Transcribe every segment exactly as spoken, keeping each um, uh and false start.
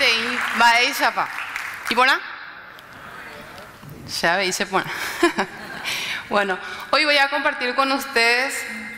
Maite y Bae Chapa. ¿Y pona? Ya veis, se pone. Bueno, hoy voy a compartir con ustedes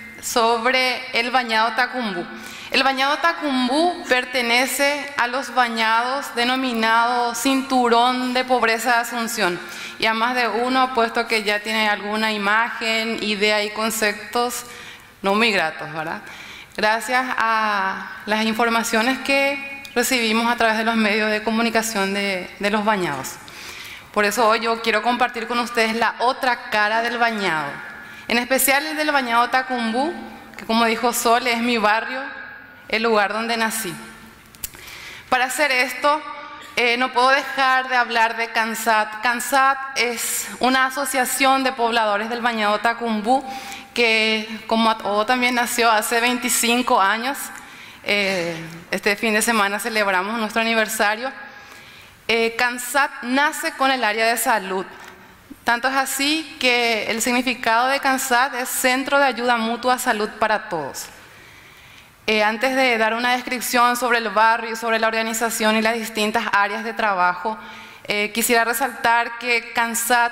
sobre el bañado Tacumbú. El bañado Tacumbú pertenece a los bañados denominados Cinturón de Pobreza de Asunción. Y a más de uno, puesto que ya tiene alguna imagen, idea y conceptos no muy gratos, ¿verdad? Gracias a las informaciones que recibimos a través de los medios de comunicación de, de los bañados. Por eso hoy yo quiero compartir con ustedes la otra cara del bañado, en especial el del bañado Tacumbú, que como dijo Sol, es mi barrio, el lugar donde nací. Para hacer esto, eh, no puedo dejar de hablar de CANSAT. CANSAT es una asociación de pobladores del bañado Tacumbú que, como todo, también nació hace veinticinco años. Eh, este fin de semana celebramos nuestro aniversario. Eh, CANSAT nace con el área de salud. Tanto es así que el significado de CANSAT es Centro de Ayuda Mutua Salud para Todos. Eh, antes de dar una descripción sobre el barrio, sobre la organización y las distintas áreas de trabajo, eh, quisiera resaltar que CANSAT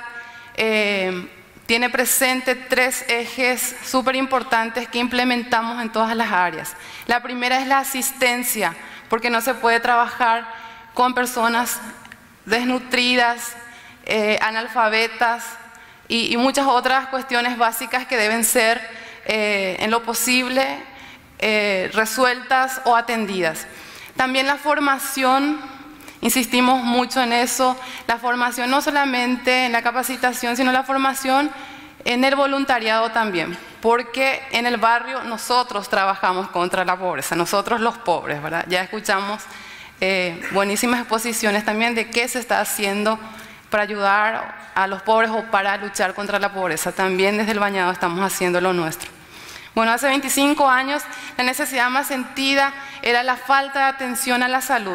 eh, tiene presente tres ejes súper importantes que implementamos en todas las áreas. La primera es la asistencia, porque no se puede trabajar con personas desnutridas, eh, analfabetas y, y muchas otras cuestiones básicas que deben ser eh, en lo posible eh, resueltas o atendidas. También la formación, insistimos mucho en eso, la formación no solamente en la capacitación, sino la formación en el voluntariado también, porque en el barrio nosotros trabajamos contra la pobreza, nosotros los pobres, ¿verdad? Ya escuchamos Eh, buenísimas exposiciones también de qué se está haciendo para ayudar a los pobres o para luchar contra la pobreza. También desde el bañado estamos haciendo lo nuestro. Bueno, hace veinticinco años la necesidad más sentida era la falta de atención a la salud.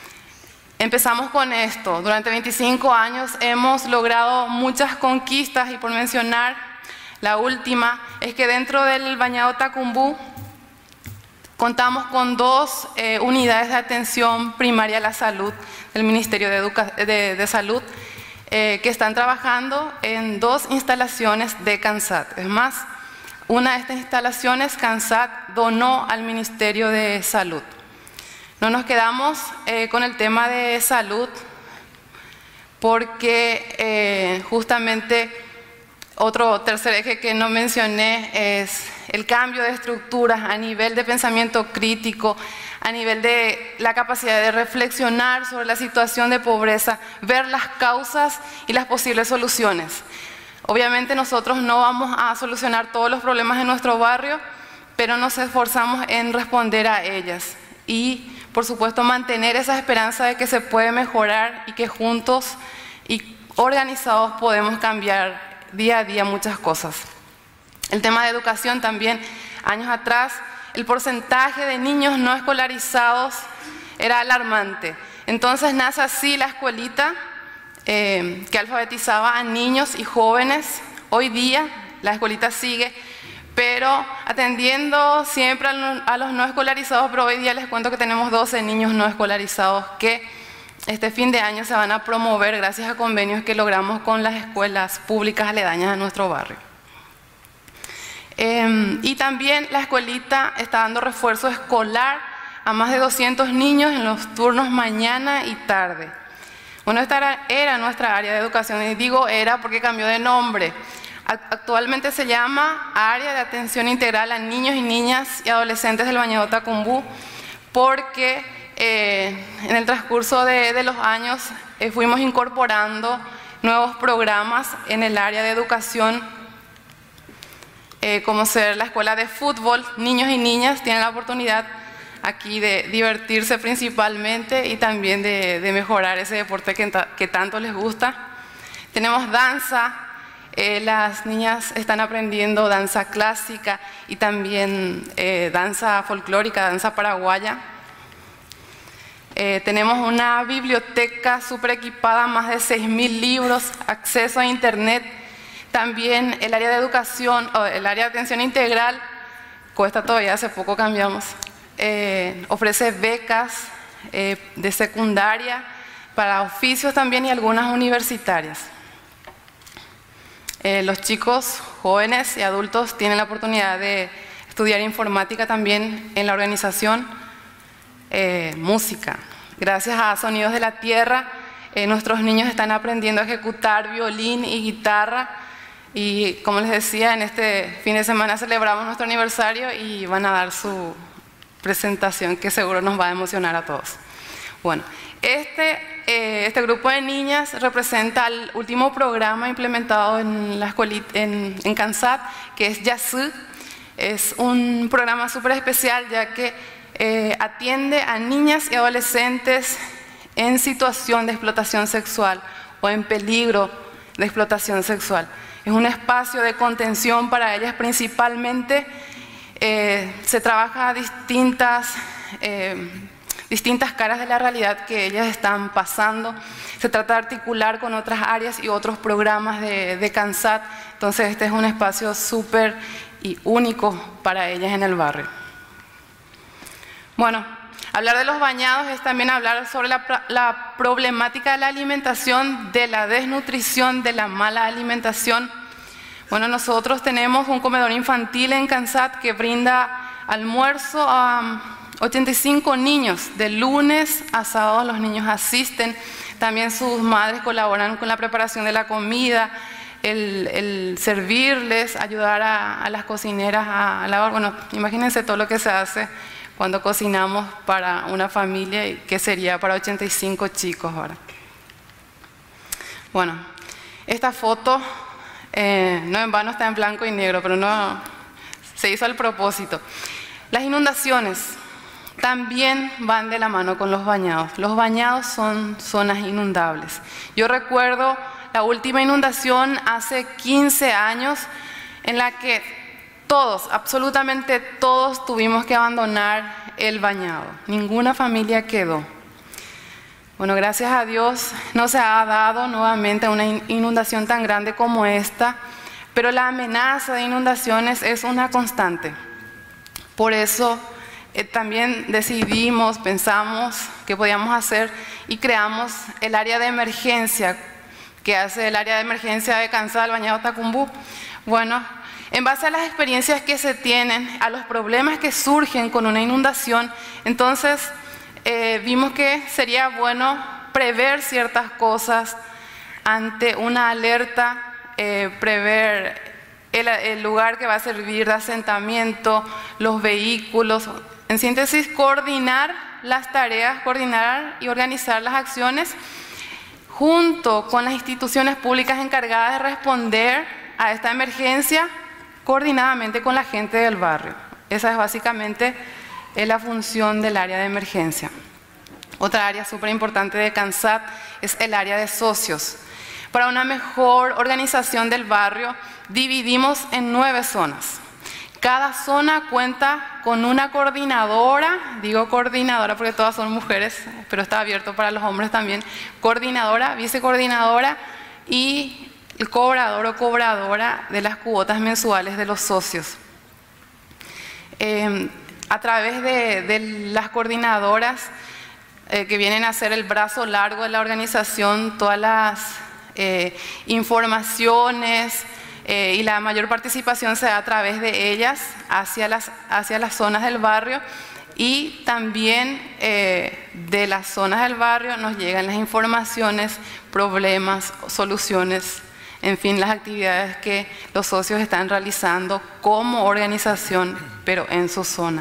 Empezamos con esto. Durante veinticinco años hemos logrado muchas conquistas y por mencionar la última es que dentro del bañado Tacumbú contamos con dos eh, unidades de atención primaria a la salud del Ministerio de, Educa de, de Salud eh, que están trabajando en dos instalaciones de CANSAT. Es más, una de estas instalaciones CANSAT donó al Ministerio de Salud. No nos quedamos eh, con el tema de salud porque eh, justamente otro tercer eje que no mencioné es el cambio de estructuras a nivel de pensamiento crítico, a nivel de la capacidad de reflexionar sobre la situación de pobreza, ver las causas y las posibles soluciones. Obviamente nosotros no vamos a solucionar todos los problemas en nuestro barrio, pero nos esforzamos en responder a ellas y, por supuesto, mantener esa esperanza de que se puede mejorar y que juntos y organizados podemos cambiar día a día muchas cosas. El tema de educación también, años atrás, el porcentaje de niños no escolarizados era alarmante. Entonces nace así la escuelita eh, que alfabetizaba a niños y jóvenes. Hoy día la escuelita sigue, pero atendiendo siempre a los no escolarizados, pero hoy día les cuento que tenemos doce niños no escolarizados que este fin de año se van a promover gracias a convenios que logramos con las escuelas públicas aledañas a nuestro barrio. Eh, y también la escuelita está dando refuerzo escolar a más de doscientos niños en los turnos mañana y tarde. Bueno, esta era, era nuestra área de educación, y digo era porque cambió de nombre. Actualmente se llama Área de Atención Integral a Niños y Niñas y Adolescentes del bañado Tacumbú, porque eh, en el transcurso de, de los años eh, fuimos incorporando nuevos programas en el área de educación, Eh, como ser la escuela de fútbol. Niños y niñas tienen la oportunidad aquí de divertirse principalmente y también de, de mejorar ese deporte que, que tanto les gusta. Tenemos danza, eh, las niñas están aprendiendo danza clásica y también eh, danza folclórica, danza paraguaya. Eh, tenemos una biblioteca súper equipada, más de seis mil libros, acceso a internet. También el área de educación, o el área de atención integral, cuesta todavía, hace poco cambiamos, eh, ofrece becas eh, de secundaria, para oficios también y algunas universitarias. Eh, los chicos, jóvenes y adultos tienen la oportunidad de estudiar informática también en la organización, eh, música. Gracias a Sonidos de la Tierra, eh, nuestros niños están aprendiendo a ejecutar violín y guitarra, y como les decía, en este fin de semana celebramos nuestro aniversario y van a dar su presentación que seguro nos va a emocionar a todos. Bueno, este, eh, este grupo de niñas representa el último programa implementado en la escuelita, en, en CANSAT, que es YASU. Es un programa súper especial ya que eh, atiende a niñas y adolescentes en situación de explotación sexual o en peligro de explotación sexual. Es un espacio de contención para ellas principalmente. Eh, se trabaja distintas, eh, distintas caras de la realidad que ellas están pasando. Se trata de articular con otras áreas y otros programas de, de CANSAT. Entonces este es un espacio súper y único para ellas en el barrio. Bueno, hablar de los bañados es también hablar sobre la, la problemática de la alimentación, de la desnutrición, de la mala alimentación. Bueno, nosotros tenemos un comedor infantil en CANSAT que brinda almuerzo a ochenta y cinco niños. De lunes a sábado los niños asisten. También sus madres colaboran con la preparación de la comida, el, el servirles, ayudar a, a las cocineras a, a lavar. Bueno, imagínense todo lo que se hace cuando cocinamos para una familia, y que sería para ochenta y cinco chicos ahora. Bueno, esta foto eh, no en vano está en blanco y negro, pero no se hizo al propósito. Las inundaciones también van de la mano con los bañados. Los bañados son zonas inundables. Yo recuerdo la última inundación hace quince años en la que todos, absolutamente todos, tuvimos que abandonar el bañado. Ninguna familia quedó. Bueno, gracias a Dios no se ha dado nuevamente una inundación tan grande como esta, pero la amenaza de inundaciones es una constante. Por eso eh, también decidimos, pensamos qué podíamos hacer y creamos el área de emergencia, que hace el área de emergencia de CANSAT del Bañado Tacumbú. Bueno, en base a las experiencias que se tienen, a los problemas que surgen con una inundación, entonces eh, vimos que sería bueno prever ciertas cosas ante una alerta, eh, prever el, el lugar que va a servir de asentamiento, los vehículos, en síntesis, coordinar las tareas, coordinar y organizar las acciones junto con las instituciones públicas encargadas de responder a esta emergencia, coordinadamente con la gente del barrio. Esa es básicamente es la función del área de emergencia. Otra área súper importante de CANSAT es el área de socios. Para una mejor organización del barrio, dividimos en nueve zonas. Cada zona cuenta con una coordinadora, digo coordinadora porque todas son mujeres, pero está abierto para los hombres también, coordinadora, vicecoordinadora y el cobrador o cobradora de las cuotas mensuales de los socios. Eh, a través de, de las coordinadoras eh, que vienen a ser el brazo largo de la organización, todas las eh, informaciones eh, y la mayor participación se da a través de ellas hacia las, hacia las zonas del barrio, y también eh, de las zonas del barrio nos llegan las informaciones, problemas, soluciones, en fin, las actividades que los socios están realizando como organización, pero en su zona.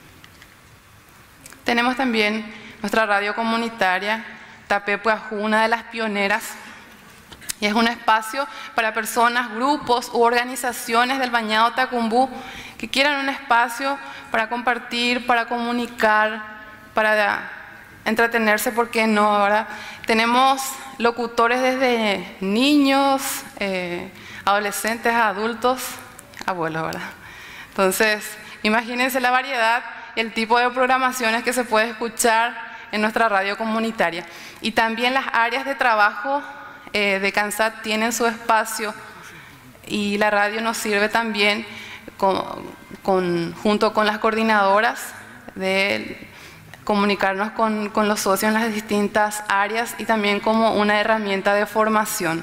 Tenemos también nuestra radio comunitaria, Tapepuajú, una de las pioneras, y es un espacio para personas, grupos u organizaciones del Bañado Tacumbú que quieran un espacio para compartir, para comunicar, para entretenerse, ¿por qué no? ¿Verdad? Tenemos locutores desde niños, eh, adolescentes, adultos, abuelos, ¿verdad? Entonces, imagínense la variedad, el tipo de programaciones que se puede escuchar en nuestra radio comunitaria. Y también las áreas de trabajo eh, de CANSAT tienen su espacio, y la radio nos sirve también con, con, junto con las coordinadoras de comunicarnos con, con los socios en las distintas áreas y también como una herramienta de formación.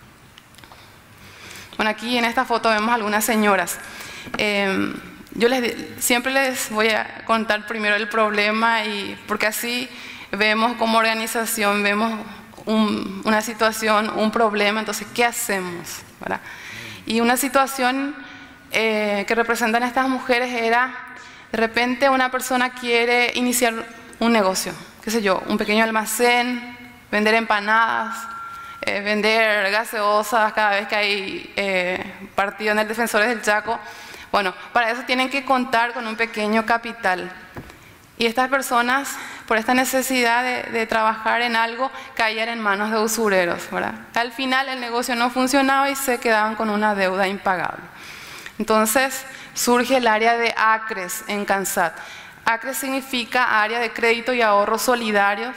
Bueno, aquí en esta foto vemos algunas señoras. Eh, yo les, siempre les voy a contar primero el problema, y, porque así vemos como organización, vemos un, una situación, un problema, entonces, ¿qué hacemos? ¿Verdad? Y una situación eh, que representan estas mujeres era, de repente una persona quiere iniciar un negocio, qué sé yo, un pequeño almacén, vender empanadas, eh, vender gaseosas cada vez que hay eh, partido en el Defensores del Chaco. Bueno, para eso tienen que contar con un pequeño capital. Y estas personas, por esta necesidad de, de trabajar en algo, caían en manos de usureros, ¿verdad? Al final el negocio no funcionaba y se quedaban con una deuda impagable. Entonces surge el área de ACRES en CANSAT. ACRES significa Área de Crédito y Ahorro Solidarios,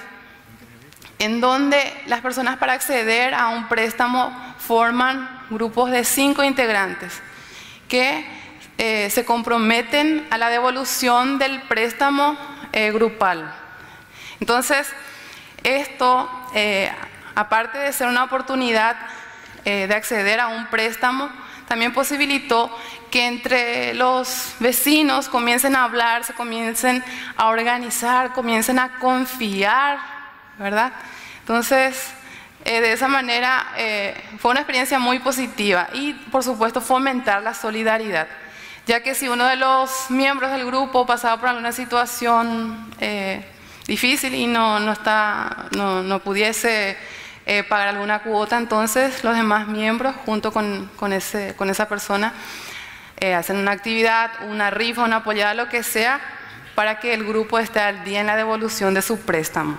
en donde las personas, para acceder a un préstamo, forman grupos de cinco integrantes que eh, se comprometen a la devolución del préstamo eh, grupal. Entonces, esto, eh, aparte de ser una oportunidad eh, de acceder a un préstamo, también posibilitó que entre los vecinos comiencen a hablar, se comiencen a organizar, comiencen a confiar, ¿verdad? Entonces, eh, de esa manera eh, fue una experiencia muy positiva y, por supuesto, fomentar la solidaridad, ya que si uno de los miembros del grupo pasaba por alguna situación eh, difícil y no, no, está, no, no pudiese eh, pagar alguna cuota, entonces los demás miembros, junto con, con, ese, con esa persona, eh, hacen una actividad, una rifa, una apoyada, lo que sea, para que el grupo esté al día en la devolución de su préstamo.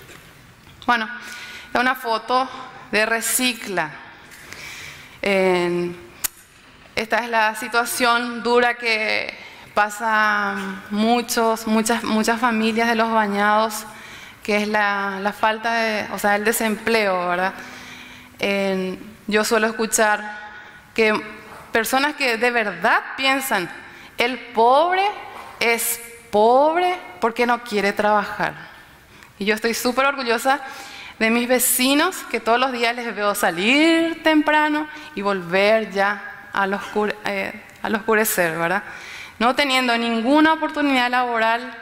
Bueno, es una foto de Recicla. Eh, esta es la situación dura que pasa muchos, muchas, muchas familias de los bañados, que es la, la falta de, o sea, el desempleo, ¿verdad? Eh, yo suelo escuchar que personas que de verdad piensan, el pobre es pobre porque no quiere trabajar. Y yo estoy súper orgullosa de mis vecinos, que todos los días les veo salir temprano y volver ya al, oscure, eh, al oscurecer, ¿verdad? No teniendo ninguna oportunidad laboral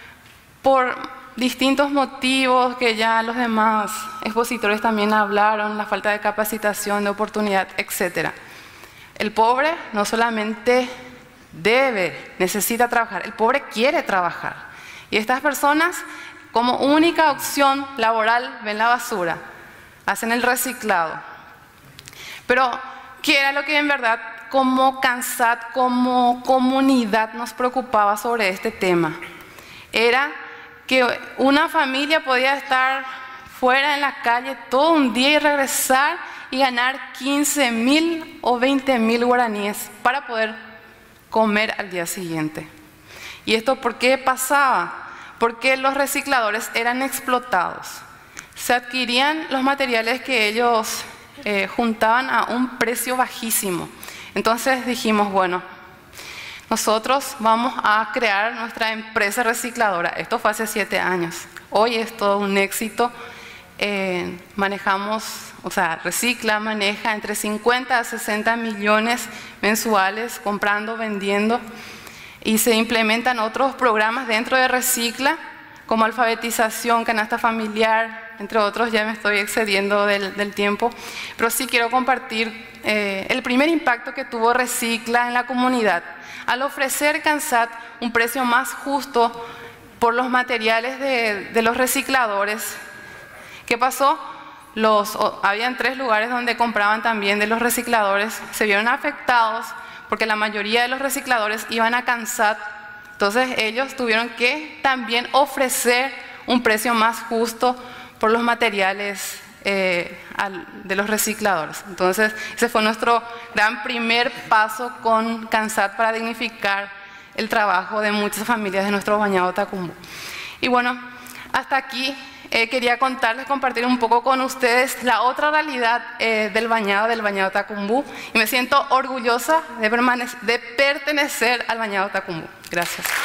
por distintos motivos que ya los demás expositores también hablaron, la falta de capacitación, de oportunidad, etcétera. El pobre no solamente debe, necesita trabajar, el pobre quiere trabajar. Y estas personas, como única opción laboral, ven la basura, hacen el reciclado. Pero, ¿qué era lo que en verdad como CANSAT, como comunidad nos preocupaba sobre este tema? Era que una familia podía estar fuera en la calle todo un día y regresar y ganar quince mil o veinte mil guaraníes para poder comer al día siguiente. ¿Y esto por qué pasaba? Porque los recicladores eran explotados. Se adquirían los materiales que ellos eh, juntaban a un precio bajísimo. Entonces dijimos, bueno, nosotros vamos a crear nuestra empresa recicladora. Esto fue hace siete años. Hoy es todo un éxito. Eh, manejamos, o sea, Recicla maneja entre cincuenta a sesenta millones mensuales comprando, vendiendo, y se implementan otros programas dentro de Recicla, como alfabetización, canasta familiar, entre otros. Ya me estoy excediendo del, del tiempo, pero sí quiero compartir eh, el primer impacto que tuvo Recicla en la comunidad. Al ofrecer CANSAT un precio más justo por los materiales de, de los recicladores, ¿qué pasó? Los, oh, habían tres lugares donde compraban también de los recicladores, se vieron afectados porque la mayoría de los recicladores iban a CANSAT. Entonces ellos tuvieron que también ofrecer un precio más justo por los materiales eh, al, de los recicladores. Entonces ese fue nuestro gran primer paso con CANSAT para dignificar el trabajo de muchas familias de nuestro bañado Tacumbú. Y bueno, hasta aquí eh, quería contarles, compartir un poco con ustedes la otra realidad eh, del bañado, del bañado Tacumbú, y me siento orgullosa de, de pertenecer al bañado Tacumbú. Gracias.